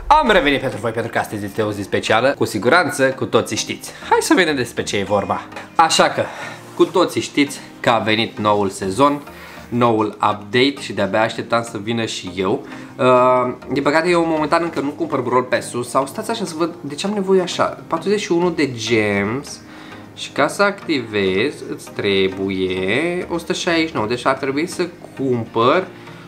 Am revenit pentru voi pentru că astăzi este o zi specială. Cu siguranță cu toții știți. Hai să vedem despre ce e vorba. Așa că, cu toții știți că a venit noul sezon, noul update și de-abia așteptam să vină și eu. Din păcate eu momentan încă nu cumpăr Brawl Pass-ul. Sau stați așa să văd de ce am nevoie așa. 41 de gems. Și ca să activez îți trebuie 169. Deci ar trebui să cumpăr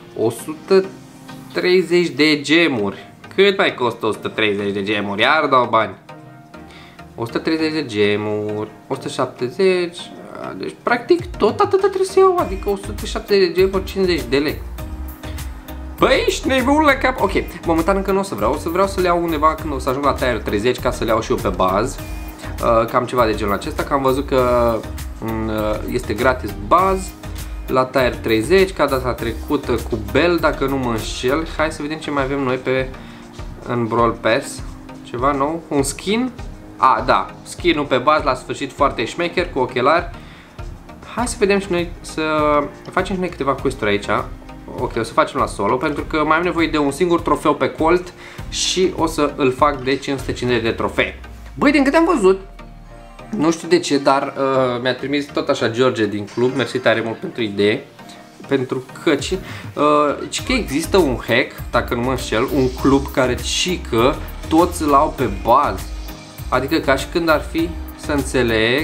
130 de gemuri. Cât mai costă 130 de gemuri? Iar dau bani. 130 de gemuri, 170. Deci practic tot atât trebuie să iau. Adică 170 de gemuri, 50 de lei. Băi, ești nebun la cap. Ok, momentan încă nu o să vreau. O să vreau să le iau undeva când o să ajung la tier 30 ca să le iau și eu pe bază. Cam ceva de genul acesta, că am văzut că este gratis bază la tier 30 ca data trecută cu Bell, dacă nu mă înșel. Hai să vedem ce mai avem noi în Brawl Pass. Ceva nou, un skin. Da, skin-ul pe bază la sfârșit foarte șmecher cu ochelari. Hai să vedem și noi, să facem și noi câteva quest-uri aici. Ok, o să facem la solo pentru că mai am nevoie de un singur trofeu pe Colt și o să îl fac de 550 de trofee. Băi, din câte am văzut, nu știu de ce, dar mi-a trimis tot așa George din club, mersi tare mult pentru idee, pentru că există un hack, dacă nu mă înșel, un club care cică toți îl au pe bază, adică ca și când ar fi să înțeleg.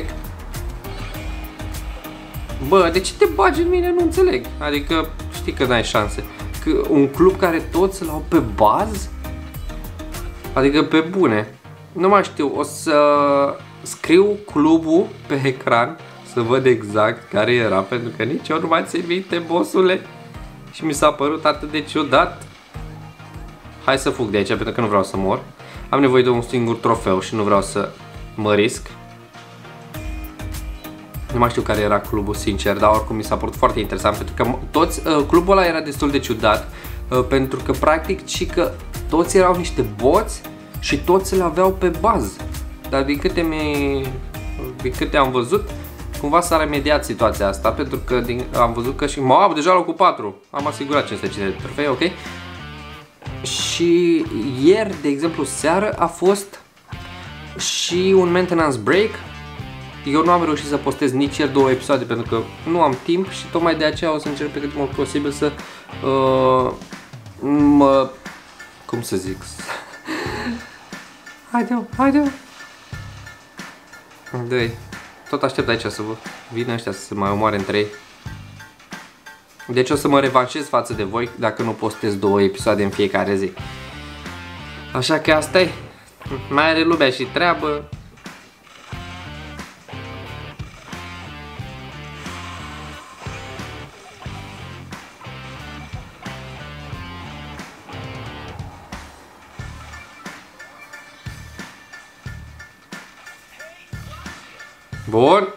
Bă, de ce te bagi în mine? Nu înțeleg, adică știi că n-ai șanse, că un club care toți îl au pe bază, adică pe bune. Nu mai știu, o să scriu clubul pe ecran să văd exact care era, pentru că nici eu nu mai țin minte, bossule. Și mi s-a părut atât de ciudat. Hai să fug de aici pentru că nu vreau să mor. Am nevoie de un singur trofeu și nu vreau să mă risc. Nu mai știu care era clubul, sincer, dar oricum mi s-a părut foarte interesant, pentru că clubul ăla era destul de ciudat, pentru că practic și că toți erau niște boți și toți le aveau pe bază. Dar din câte am văzut, cumva s-a remediat situația asta, pentru că am văzut că și deja locul 4. Am asigurat 550 de trofei, ok? Și ieri, de exemplu, seară a fost și un maintenance break. Eu nu am reușit să postez nici ieri 2 episoade pentru că nu am timp și tocmai de aceea o să încerc pe cât mult posibil să cum să zic? Haide-o. Dă-i. Tot aștept aici să vină ăștia să se mai omoare între ei. Deci o să mă revanșez față de voi dacă nu postez 2 episoade în fiecare zi. Așa că asta e. Mai are lumea și treabă. Bun.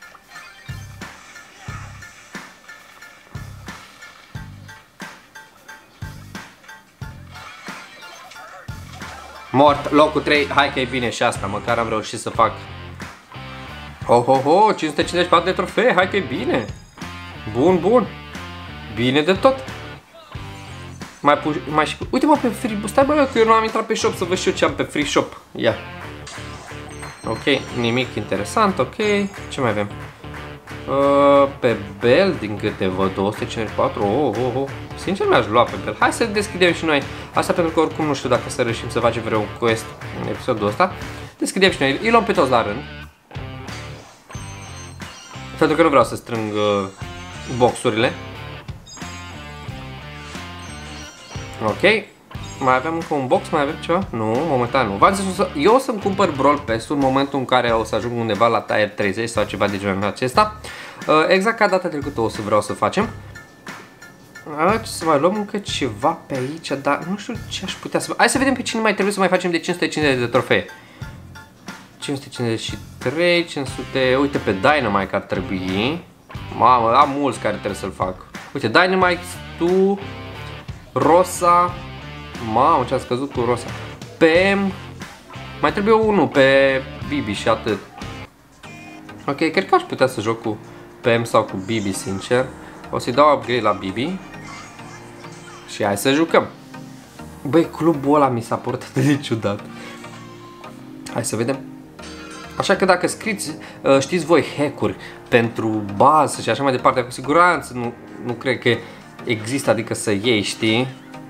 Mort, locul 3, hai că e bine și asta, măcar am reușit să fac. 554 de trofee, hai că e bine. Bun. Bine de tot. Uite-mă pe free, stai bă, că eu nu am intrat pe shop să văd și eu ce am pe free shop. Ia. Ok, nimic interesant, ok. Ce mai avem? Pe Bell, din câte văd, 254. Sincer mi-aș lua pe Bell. Hai să deschidem și noi. Asta pentru că oricum nu știu dacă să reușim să facem vreun quest în episodul ăsta. Deschidem și noi. Îi luăm pe toți la rând. Pentru că nu vreau să strâng boxurile. Ok. Mai avem încă un box, mai avem ceva? Nu, momentan nu. Eu o să-mi cumpăr Brawl Pass-ul în momentul în care o să ajung undeva la tier 30 sau ceva de genul acesta. Exact ca data trecută o să vreau să facem. Să mai luăm încă ceva pe aici, dar nu știu ce aș putea să... Hai să vedem pe cine mai trebuie să mai facem de 550 de trofee. 553, 500... Uite pe Dynamite ar trebui. Mamă, am mulți care trebuie să-l fac. Uite, Dynamite, tu, Rosa... Mamă, ce a scăzut cu Rosa. Pam. Mai trebuie unul pe Bibi și atât. Ok, cred că aș putea să joc cu Pam sau cu Bibi, sincer. O să-i dau upgrade la Bibi. Și hai să jucăm. Băi, clubul ăla mi s-a părut atât de ciudat. Hai să vedem. Așa că dacă scriți, știți voi, hack-uri pentru bază și așa mai departe, cu siguranță nu cred că există, adică să iei, știi?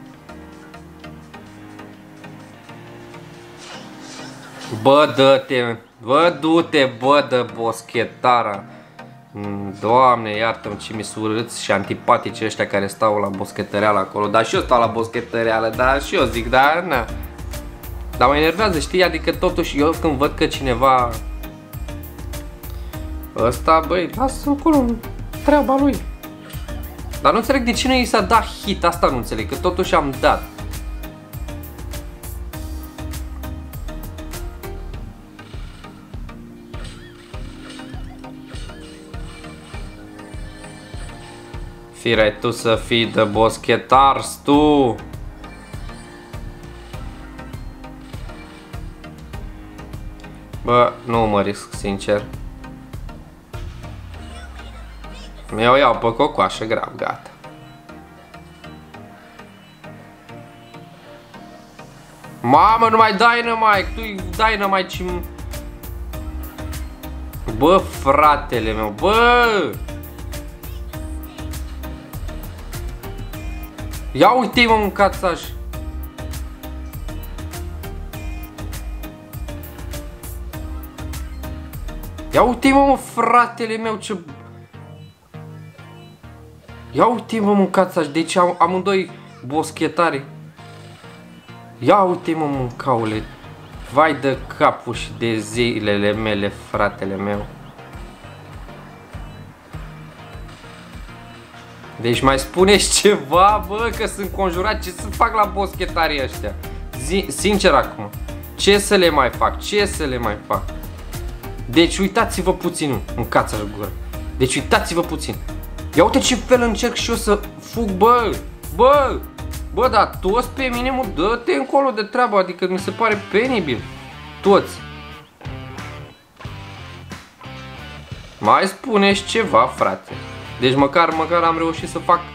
Bă, dă-te, bă, du-te, bă, dă boschetara. Doamne, iartă-mi ce mi-s urâți și antipatici ăștia care stau la boschetăreală acolo. Dar și eu stau la boschetăreală, dar și eu zic, dar na. Dar mă enervează, știi? Adică totuși eu când văd că cineva ăsta, băi, lasă acolo treaba lui. Dar nu înțeleg de ce nu i s-a dat hit, asta nu înțeleg, că totuși am dat. Firai tu să fii de boschetars, tu! Bă, nu mă risc, sincer. Eu iau pe cocoașă grav, gata. Mamă, nu mai Dynamite, tu-i Dynamite și... Bă, fratele meu, bă! Ia uite-i, mă, mâncați-aș! Ia uite-i, mă, fratele meu, ce... Ia uite-i, mă, mâncați-aș, deci amândoi boschetari. Ia uite-i, mă, mâncaule. Vai de capul și de zilele mele, fratele meu. Deci mai spuneți ceva, bă, că sunt conjurat, ce să fac la boschetarii ăștia? Sincer acum, ce să le mai fac, ce să le mai fac? Deci uitați-vă puțin, mâncați-aș gură. Deci uitați-vă puțin. Ia uite ce fel încerc și eu să fug, bă, bă, bă, dar toți pe mine, mă, dă-te încolo de treabă, adică mi se pare penibil. Toți. Mai spuneți ceva, frate. Deci măcar am reușit să fac.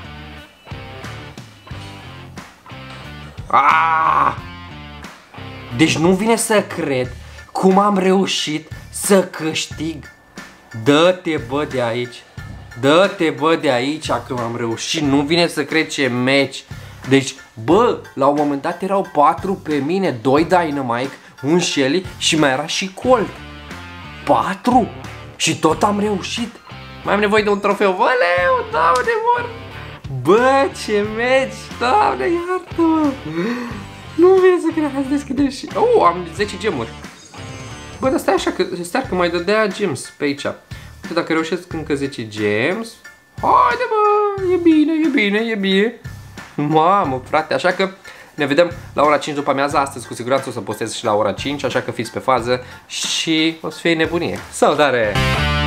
Aaaa! Deci nu vine să cred cum am reușit să câștig. Dă-te, bă, de aici. Dă-te, bă, de aici că am reușit. Nu vine să cred ce meci. Deci, bă, la un moment dat erau 4 pe mine, 2 Dynamite, un Shelly și mai era și Colt. 4! Și tot am reușit. Mai am nevoie de un trofeu. Văleu, Doamne, mor! Bă, ce meci! Doamne, iartă-mă! Nu vine să cred, hai să deschidem și... am 10 gemuri. Bă, dar stai așa, că mai dădea gems pe aici. Uite, dacă reușesc încă 10 gems... Haide, bă! E bine, e bine, e bine! Mamă, frate, așa că ne vedem la ora 5 după amiază. Astăzi cu siguranță o să postez și la ora 5, așa că fiți pe fază și o să fie nebunie. Salutare!